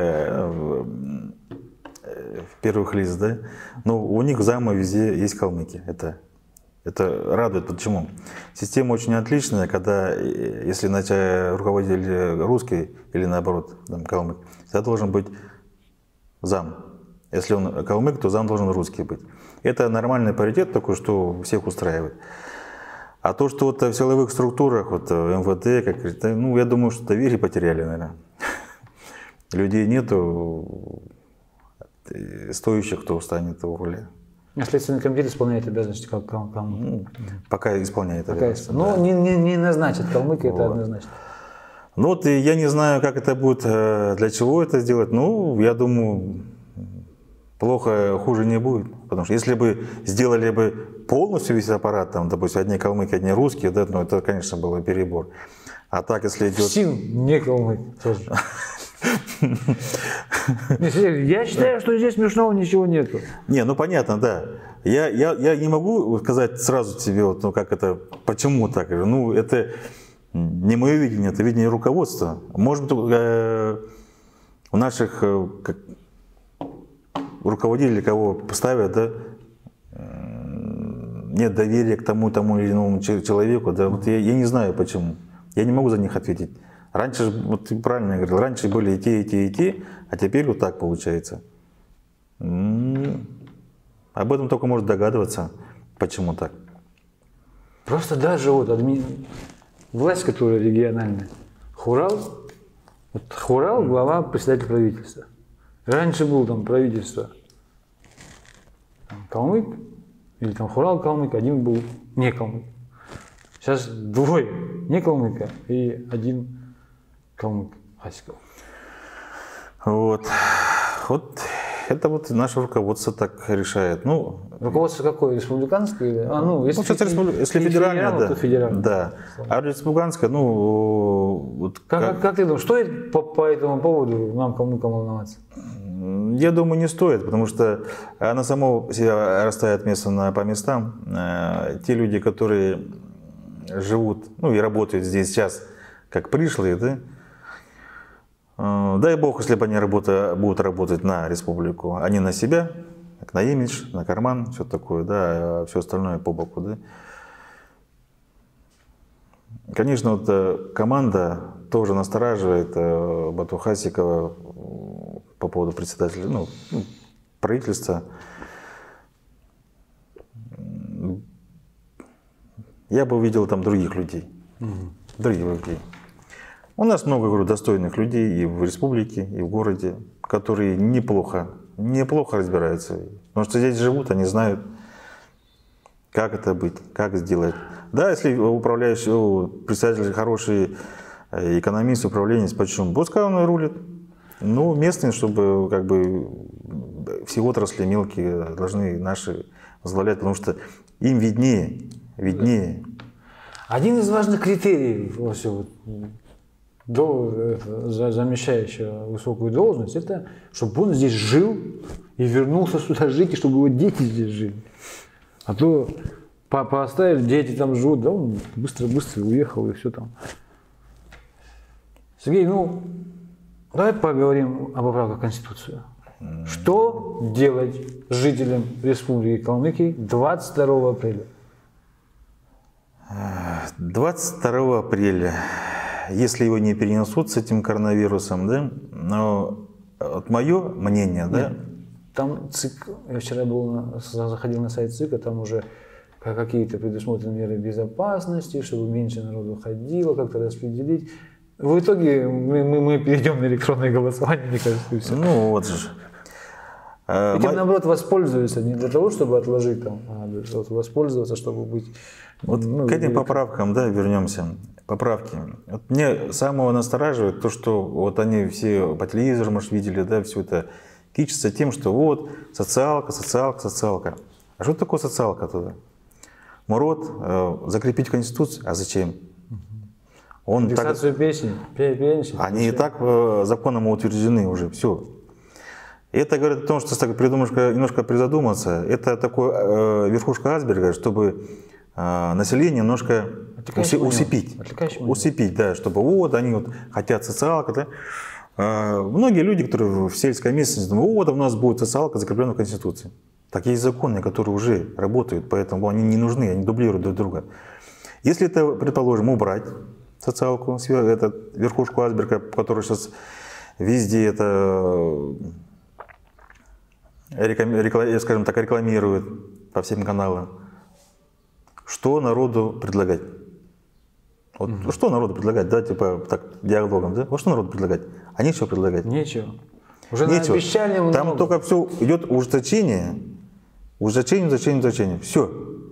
первых лиц, да? Но у них замы везде есть калмыки. Это радует. Почему? Система очень отличная, когда, если руководитель русский или наоборот там, калмык, всегда должен быть зам. Если он калмык, то зам должен русский быть. Это нормальный паритет такой, что всех устраивает. А то, что вот в силовых структурах, вот МВД, как, ну, я думаю, что доверие потеряли, наверное. Людей нету стоящих, кто станет в роли. А Следственный комитет исполняет обязанности как калмык? Ну, пока исполняет обязанности. Но да. не назначит калмыка, это однозначно. Ну вот и я не знаю, как это будет, для чего это сделать. Ну, я думаю, плохо, хуже не будет. Потому что если бы сделали бы полностью весь аппарат, там, допустим, одни калмыки, одни русские, да, ну, это, конечно, был бы перебор. А так, если идет... СИН не калмык тоже. Я считаю, что здесь смешного ничего нету. Не, ну понятно, да. Я не могу сказать сразу тебе, вот, ну как это, почему так. Ну, это не мое видение, это видение руководства. Может быть, у наших руководителей, кого поставят, да, нет доверия к тому или иному человеку. Да, вот я не знаю почему. Я не могу за них ответить. Раньше, вот ты правильно говорил, раньше были и те, а теперь вот так получается. Об этом только можно догадываться, почему так. Просто даже вот власть, которая региональная, Хурал, глава, председатель правительства. Раньше был там правительство там, калмык, или там Хурал калмык, один был не калмык. Сейчас двое не калмыка и один калмык Хасиков. Вот Это вот наше руководство так решает. Ну, руководство какое? Республиканское? Если федеральное, да. То федеральное. Да. А республиканское, ну... Вот как ты думаешь, стоит по этому поводу нам кому-то волноваться? Я думаю, не стоит, потому что она само себя расставит место по местам. Те люди, которые живут, ну и работают здесь сейчас, как пришлые, да, дай бог, если бы они будут работать на республику, а не на себя, на имидж, на карман, все такое, да, а все остальное по боку, да. Конечно, вот команда тоже настораживает Бату Хасикова по поводу председателя, ну, правительства. Я бы увидел там других людей. Других людей. У нас много, говорю, достойных людей и в республике, и в городе, которые неплохо разбираются. Потому что здесь живут, они знают, как это быть, как сделать. Да, если управляющий, председатель хороший экономист, управленец, почему? Пускай он и рулит. Ну, местные, чтобы как бы все отрасли мелкие должны наши возглавлять, потому что им виднее. Один из важных критериев замещающего высокую должность, это чтобы он здесь жил и вернулся сюда жить, и чтобы его дети здесь жили. А то поставили, дети там живут, да, он быстро уехал и все там. Сергей, ну, давай поговорим о поправках в Конституцию. Что делать жителям Республики Калмыкия 22 апреля? 22 апреля, если его не перенесут с этим коронавирусом, да, но вот мое мнение, да. Там ЦИК, я вчера заходил на сайт ЦИКа, там уже какие-то предусмотрены меры безопасности, чтобы меньше народу ходило, как-то распределить. В итоге мы перейдем на электронное голосование, мне кажется, и все. Ну вот же. Этим, наоборот, воспользуются не для того, чтобы отложить там, а воспользоваться, чтобы быть... Вот к этим поправкам, да, вернемся. Поправки. Вот мне самого настораживает то, что вот они все по телевизору, может, видели, да, все это кичится тем, что вот социалка. А что такое социалка тогда? Мурод закрепить в Конституции, а зачем? Индексацию пенсий. Они и так законом утверждены уже, все. Это говорит о том, что если придумаешь немножко призадуматься, это такой верхушка айсберга, чтобы население немножко усыпить, да, чтобы вот они вот хотят социалка, да. Многие люди, которые в сельской местности, думают, вот у нас будет социалка, закреплена в Конституции. Так есть законы, которые уже работают, поэтому они не нужны, они дублируют друг друга. Если это, предположим, убрать социалку, эту верхушку айсберга, которая сейчас везде это, скажем так, рекламирует по всем каналам, что народу предлагать? Вот, что народу предлагать, да, типа так диалогом, да? Вот что народу предлагать? А нечего предлагать. Нечего. Уже обещали много. Там только все идет ужесточение, все.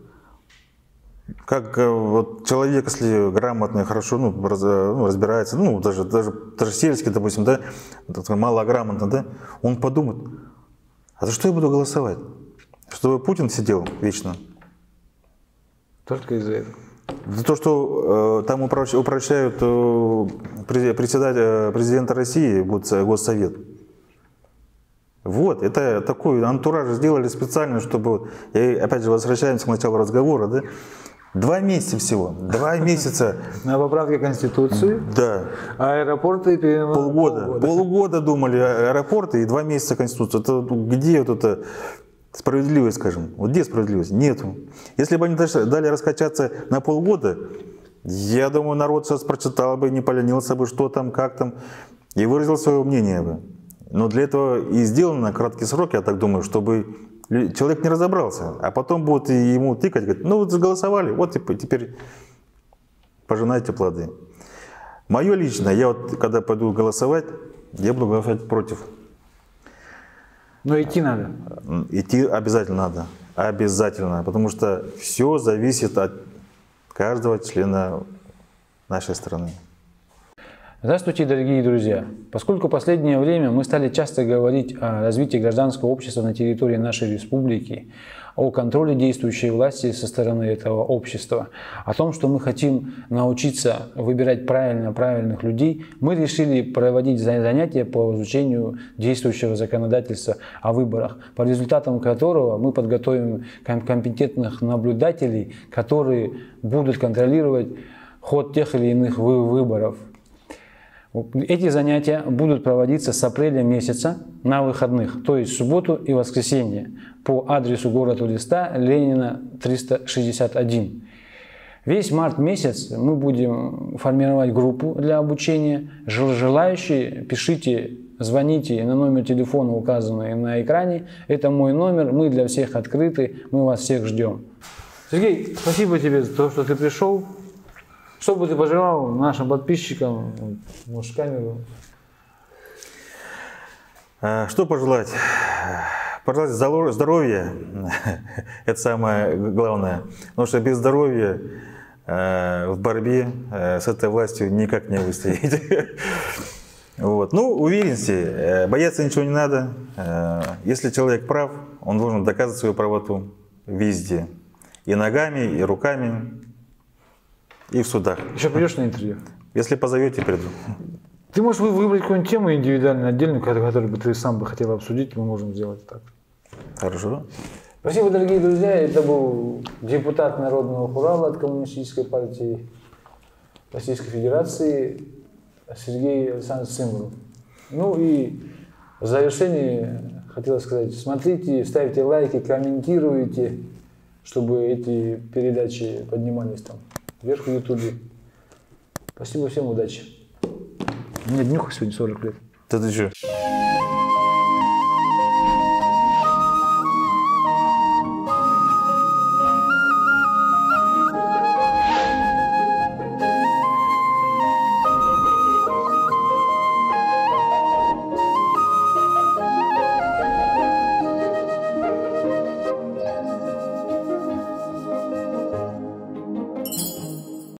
Как вот человек, если грамотный, хорошо, разбирается, даже сельский, допустим, да, малограмотно, да, он подумает, а за что я буду голосовать? Чтобы Путин сидел вечно? Только из-за этого. За то, что там упрощают президента России, Госсовет. Вот, это такой антураж сделали специально, чтобы, и опять же возвращаемся к началу разговора, да, 2 месяца всего, 2 месяца. На поправке Конституции. Да. Аэропорты полгода думали аэропорты и 2 месяца Конституции. Это где вот это справедливость, скажем? Вот где справедливость? Нету. Если бы они дали раскачаться на полгода, я думаю, народ сейчас прочитал бы, не поленился бы, что там, как там, и выразил свое мнение бы. Но для этого и сделано на краткий срок, я так думаю, чтобы человек не разобрался, а потом будут ему тыкать, говорить, ну вот голосовали, вот теперь пожинайте плоды. Мое личное, я вот когда пойду голосовать, я буду голосовать против. Но идти надо. Идти обязательно надо, обязательно, потому что все зависит от каждого члена нашей страны. Здравствуйте, дорогие друзья! Поскольку в последнее время мы стали часто говорить о развитии гражданского общества на территории нашей республики, о контроле действующей власти со стороны этого общества, о том, что мы хотим научиться выбирать правильных людей, мы решили проводить занятия по изучению действующего законодательства о выборах, по результатам которого мы подготовим компетентных наблюдателей, которые будут контролировать ход тех или иных выборов. Эти занятия будут проводиться с апреля месяца на выходных, то есть в субботу и воскресенье, по адресу город Элиста, Ленина, 361. Весь март месяц мы будем формировать группу для обучения. Желающие, пишите, звоните на номер телефона, указанный на экране. Это мой номер, мы для всех открыты, мы вас всех ждем. Сергей, спасибо тебе за то, что ты пришел. Что бы ты пожелал нашим подписчикам, может, камеру? Что пожелать? Пожелать здоровья, это самое главное. Потому что без здоровья в борьбе с этой властью никак не выстоять. Вот. Ну, уверенности, бояться ничего не надо. Если человек прав, он должен доказывать свою правоту везде. И ногами, и руками. И в судах. Еще придешь на интервью? Если позовете, приду. Ты можешь выбрать какую-нибудь тему индивидуальную, отдельную, которую бы ты сам бы хотел обсудить, мы можем сделать так. Хорошо. Спасибо, дорогие друзья. Это был депутат Народного Хурала от Коммунистической партии Российской Федерации Сергей Александрович Цымбалов. Ну и в завершении хотел сказать, смотрите, ставьте лайки, комментируйте, чтобы эти передачи поднимались там вверх в Ютубе. Спасибо всем, удачи. У меня днюха сегодня 40 лет. Да ты что?